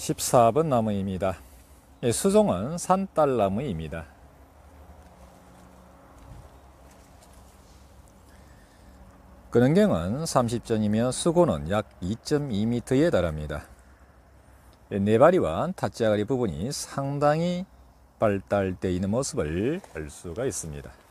14번 나무입니다. 수종은 산딸나무입니다. 근원경은 30전이며 수고는 약 2.2m에 달합니다. 네바리와 타짜가리 부분이 상당히 발달되어 있는 모습을 볼 수가 있습니다.